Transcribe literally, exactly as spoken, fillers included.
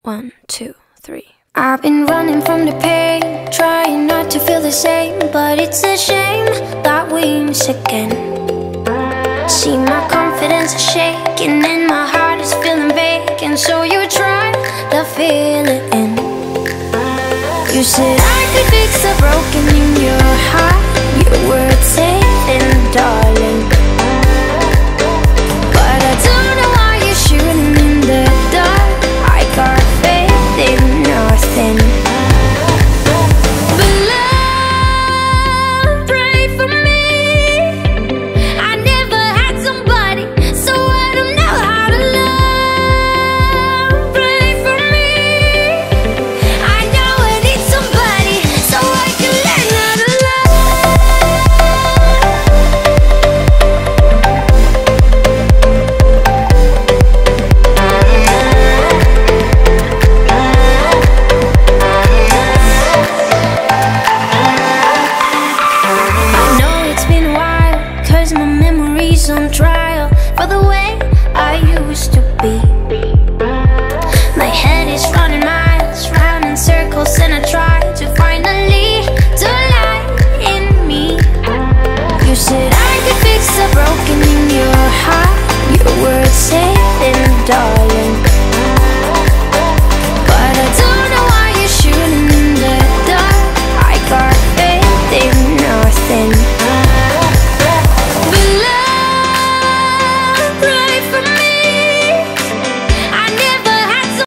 One, two, three. I've been running from the pain, trying not to feel the same, but it's a shame that we miss again. See, my confidence is shaking and my heart is feeling vacant, so you try to fill it in. You said I could fix the broken in your heart. Your words saying, darling, but I don't know why you're shooting in the dark. I got faith in nothing, but love, pray for me. I never had somebody, so I don't know how to love. Pray for me. I know I need somebody, so I can learn how to on trial for the way I